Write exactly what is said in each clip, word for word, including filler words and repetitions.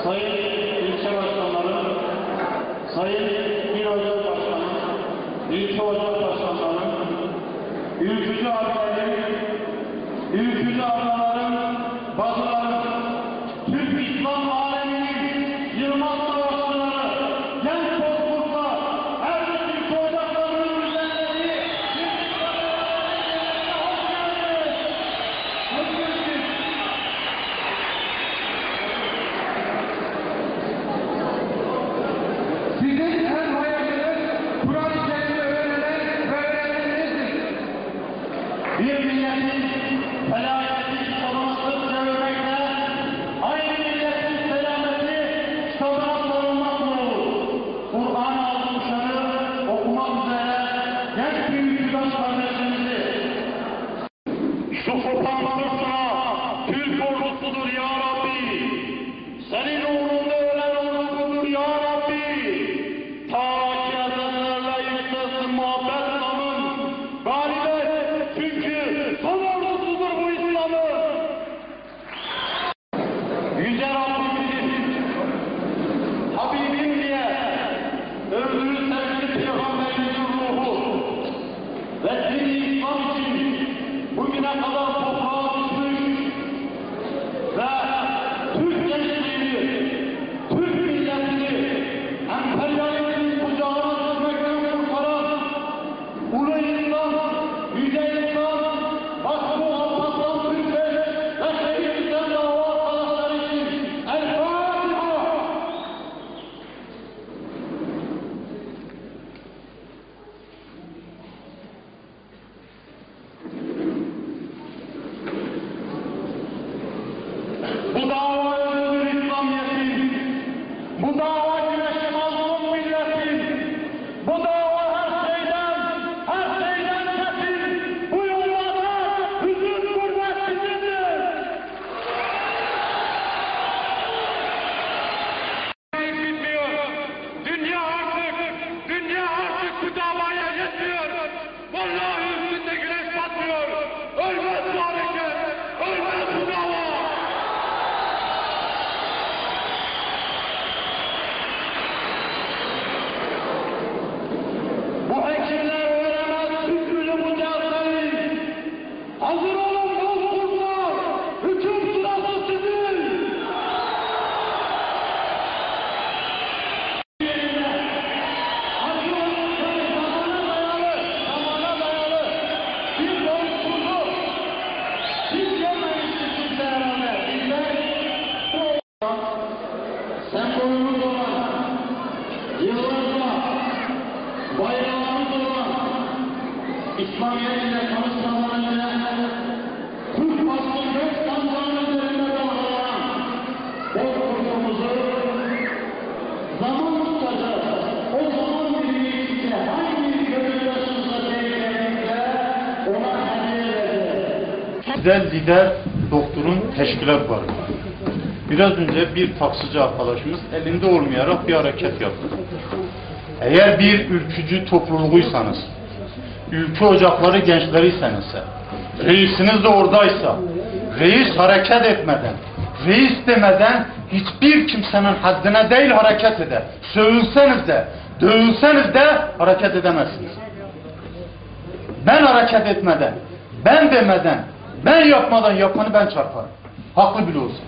sayın ilçe başkanları, sayın il ocak başkanı, ilçe ocak başkanları, ülkücü abilerim, ülkücü ablalarım, bacılarım, Türk İslam aleminin yılmaz savaşçıları, genç topluluklar, her Türk ocaklarının üzerleri, sizin her hayaliniz Kur'an-ı Kerim'i öğrenen ve öğrenmenizdir. Bir milletin felaketi savunmasız çevirmekle aynı milletin selameti kitabına savunmak olur. Kur'an-ı Azimüşşan'ı okumak üzere genç büyükçüler kardeşimizi şu kurbanlarına Türk ordusudur ya Rabbi. Senin uğrunda ölen ordusudur ya Rabbi. Ta ki edenlerle yükselsin muhabbet namın. Galibet çünkü son ordusudur bu İslam'ın. Yüce Rabbimiz Habibim diye öldürür sevgili Peygamberimizin ruhu ve din-i İslam için bugüne kadar toprağa düşmüş ve Türk gençliğini, Türk milletini emperyalizmin kucağına düşmekten kurtaran ulu insan, yüce insan, Vakfı Alparslan Türk'e ve şehit dava arkadaşları için El Fatiha. Bu dava özgür İslamiyet'in, bu dava güneşi mazlum milletin, bu dava her şeyden, her şeyden kesin, bu yollarda hüzün gurbet sizindir. Bitmiyor. Dünya artık, dünya artık bu davaya yetmiyor. Vallahi üstünde güneş batmıyor. Ölmez bu hareket, ölmez bu dava. Bu hekimler öğrenemez hükmünü bu cihazları. Hazır olun bozkurtlar, hüküm sırası sizin. Hacı olun zamana dayalı, zamana dayalı. Bir bozkurdu. Siz gelmemişsiniz kimse herhalde. Bizler sembolümüz olan, yıllarca bayrağımız olan İslamiyet ile tanışmadan önce Türk basın göz sancağının üzerinde dalgalanan bozkurtumuzu zaman tutacağız. O zaman birlikte hangi gönül yaşımıza değiştiğimizde ona hediye edeceğiz. Güzel lider doktorun teşkilat var. Biraz önce bir taksici arkadaşımız elinde olmayarak bir hareket yaptı. Eğer bir ülkücü topluluğuysanız, ülke ocakları gençleriyseniz, reisiniz de oradaysa, reis hareket etmeden, reis demeden hiçbir kimsenin haddine değil hareket eder. Sövülseniz de, dövülseniz de hareket edemezsiniz. Ben hareket etmeden, ben demeden, ben yapmadan yapanı ben çarparım. Haklı bile olsa.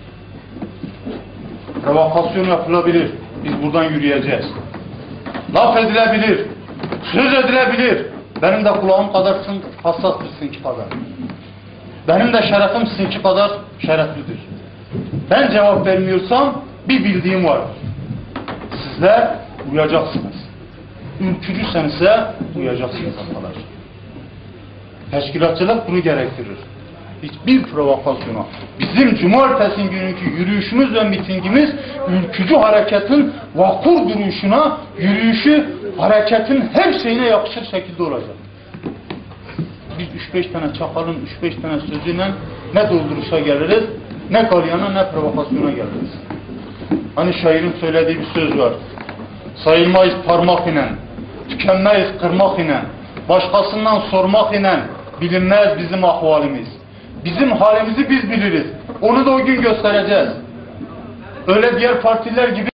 Provokasyon yapılabilir. Biz buradan yürüyeceğiz. Laf edilebilir. Söz edilebilir. Benim de kulağım kadar hassastır sizinki kadar. Benim de şerefim sizinki kadar şereflidir. Ben cevap vermiyorsam bir bildiğim vardır. Sizler uyacaksınız. Ülkücüsenize uyacaksınız arkadaşlar. Teşkilatçılık bunu gerektirir. Hiçbir provokasyona. Bizim cumartesi günkü yürüyüşümüz ve mitingimiz ülkücü hareketin vakur duruşuna, yürüyüşü hareketin her şeyine yakışır şekilde olacak. Biz üç beş tane çakalın üç beş tane sözüyle ne dolduruşa geliriz, ne kalyana ne provokasyona geliriz. Hani şairin söylediği bir söz var. Sayılmayız parmak ile, tükenmeyiz kırmak ile, başkasından sormak ile bilinmez bizim ahvalimiz. Bizim halimizi biz biliriz. Onu da o gün göstereceğiz. öyle diğer partiler gibi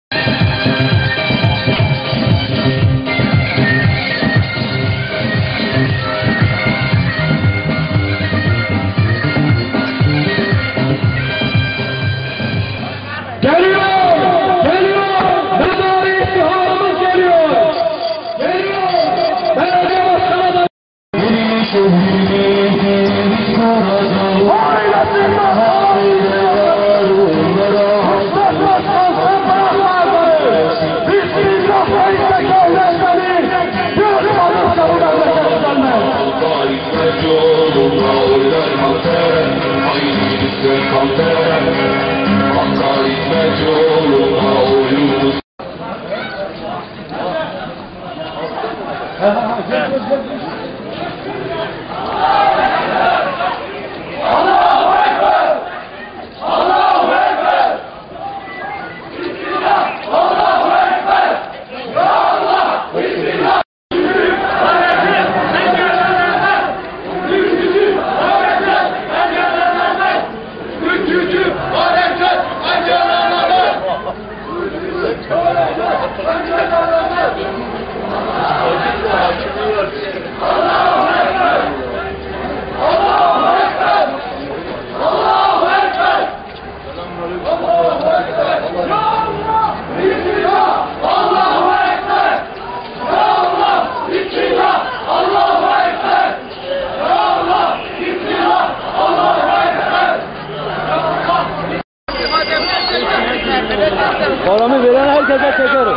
Geliyor! Geliyor! Mezari istiharımız geliyor! Geliyor! Belediye başkanı da... Paramı veren herkese çekerim.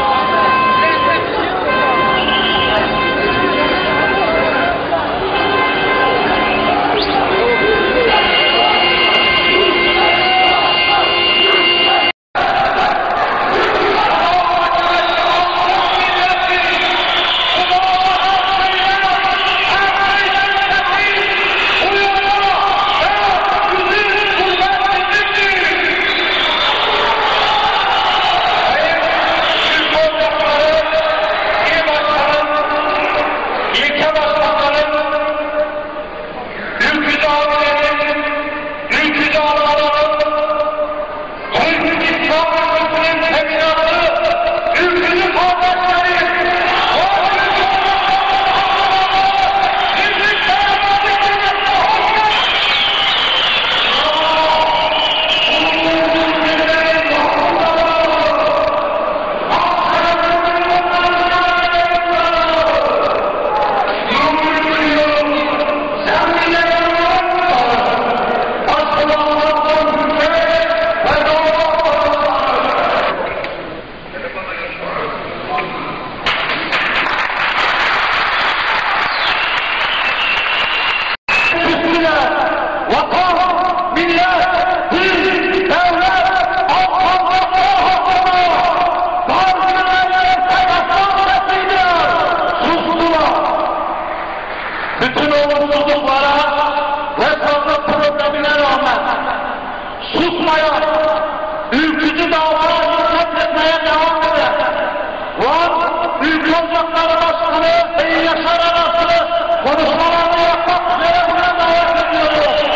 Bütün olumsuzluklara ve fazla problemine rağmen susmayan, ülkücü davalara hizmet etmeye devam eden, Van Ülke Ocakları Başkanı Sayın Yaşar Aras'ı konuşmalarını yapmak üzere buna davet ediyoruz.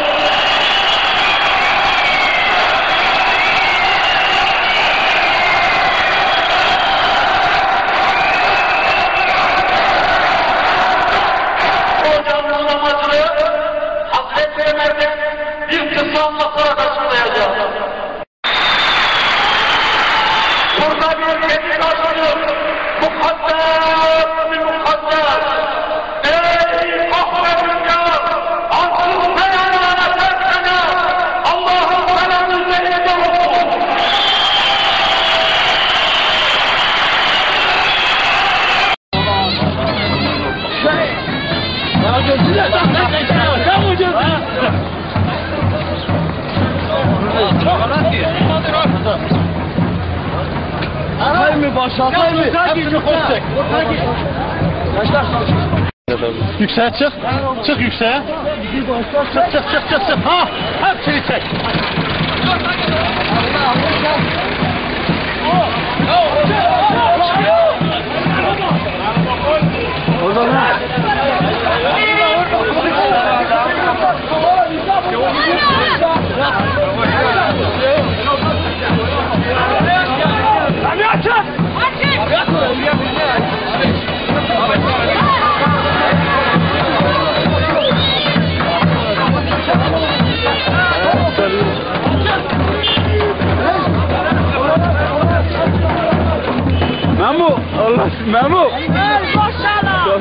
Bir kısa anlatarak açıklayacağım. Burada bir kendi karşılığı mukaddes bir mukaddes. Ey kahve rüzgar, ansız beyanlarına tersene, Allah'ın selamı üzerinde olsun. Ya gözüne saklayın. Sen bu gözüne. Atay mı baş atay mı? Hepsini koşacak. Yaşlar. yükseğe çık. Çık yükseğe. Çık çık çık çık çık. Ha, hepsini çek. O zaman El boşala.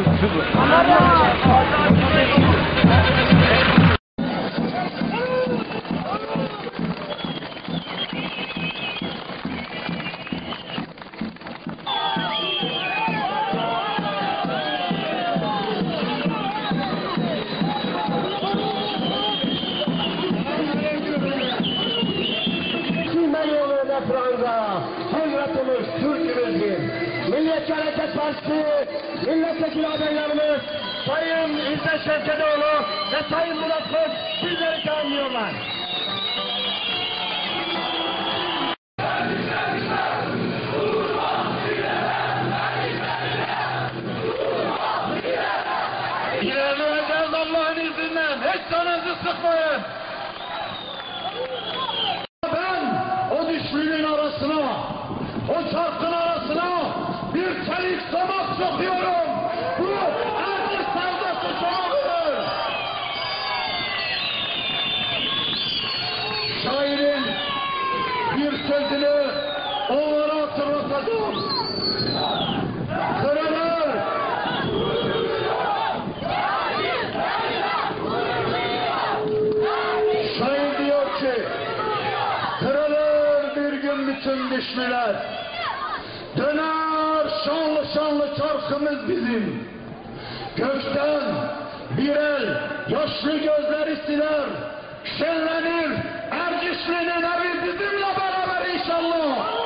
Hazretimiz Türk'ümüzdür. Milliyetçi Hareket Partisi milletvekili adaylarımız Sayın İzzet Şevketoğlu ve Sayın Murat Kök sizleri tanımlıyorlar. İlerleyeceğiz Allah'ın izniyle. Hiç canınızı sıkmayın. Ben o düşmünün arasına, o çarkın arasına bir çelik samak sokuyorum. Bu erkek sevdası çağırır. Şairin bir sözünü onlara hatırlatacağım. Kırılır. Şair diyor ki, kırılır bir gün bütün düşmüler. Döner şanlı şanlı çarkımız bizim. Gökten bir el yaşlı gözleri siler. Şenlenir Ercişli'nin evi bizimle beraber inşallah.